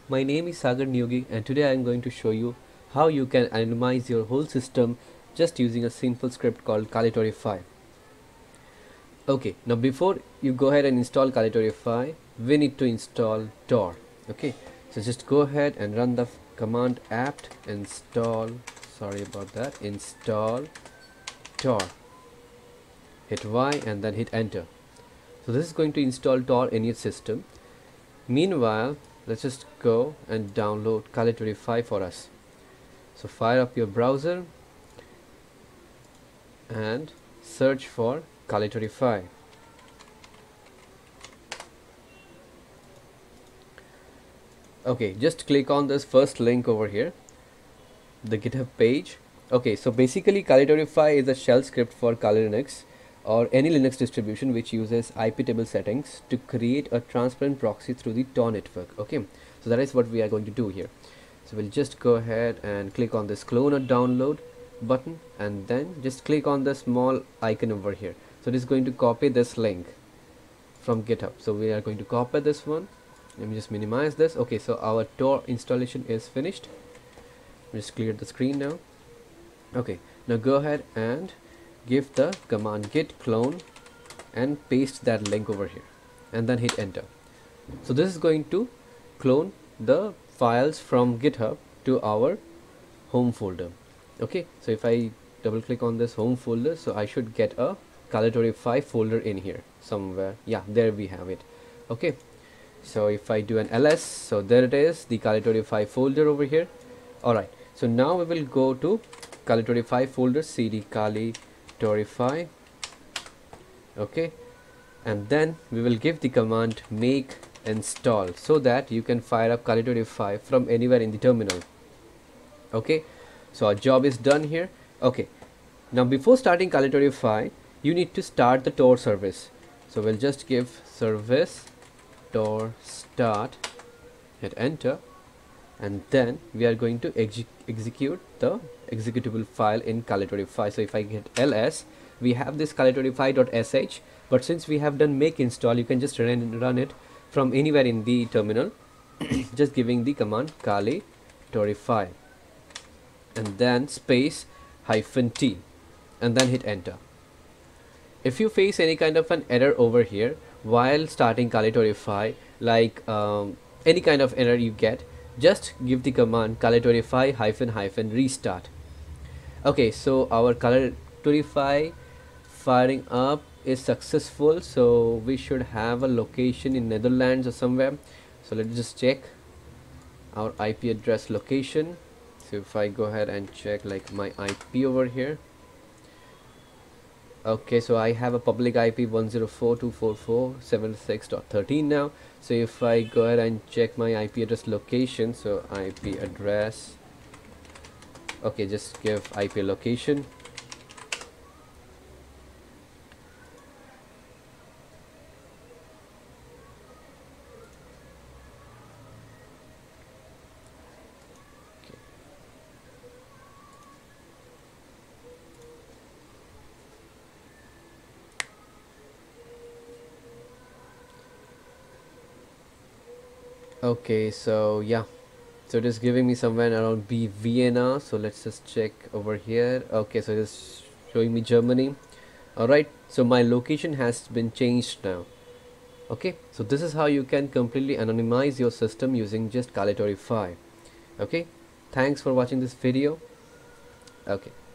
My name is Sagar Neogi and today I am going to show you how you can anonymize your whole system just using a simple script called Kali25. Okay, now before you go ahead and install Kali25, we need to install Tor. Okay, so just go ahead and run the command apt install, sorry about that, install Tor. Hit Y and then hit enter. So this is going to install Tor in your system. Meanwhile, let's just go and download Kali25 for us. So fire up your browser and search for Kali25. Okay, just click on this first link over here, the GitHub page. Okay, so basically Kali25 is a shell script for Kali Linux or any Linux distribution which uses IP table settings to create a transparent proxy through the Tor network. Okay, so that is what we are going to do here. So we'll just go ahead and click on this clone or download button and then just click on the small icon over here. So it is going to copy this link from GitHub. So we are going to copy this one. Let me just minimize this. Okay, so our Tor installation is finished. Just clear the screen now. Okay, now go ahead and give the command git clone and paste that link over here and then hit enter. So this is going to clone the files from GitHub to our home folder. Okay, so if I double click on this home folder, so I should get a Kali25 folder in here somewhere. Yeah, there we have it. Okay, so if I do an ls, so there it is, the Kali25 folder over here. Alright, so now we will go to Kali25 folder, cd Kali25. Okay, and then we will give the command make install so that you can fire up Kali25 from anywhere in the terminal. Okay, so our job is done here. Okay, now before starting Kali25, you need to start the Tor service. So we'll just give service Tor start, hit enter, and then we are going to execute the executable file in Kali25. So if I hit ls, we have this Kali25.sh, but since we have done make install, you can just run it from anywhere in the terminal just giving the command Kali25 and then space -t and then hit enter. If you face any kind of an error over here while starting Kali25, like any kind of error you get, just give the command Kali25 restart. Okay, so our Kali25 firing up is successful, so we should have a location in Netherlands or somewhere. So let's just check our IP address location. So if I go ahead and check like my IP over here, okay, so I have a public IP 104.244.76.13 now. So if I go ahead and check my IP address location, so IP address, okay, just give IP location. Okay, so yeah, so it is giving me somewhere around Vienna. So let's just check over here. Okay, so it's showing me Germany. Alright, so my location has been changed now. Okay, so this is how you can completely anonymize your system using just Kali25. Okay, thanks for watching this video. Okay.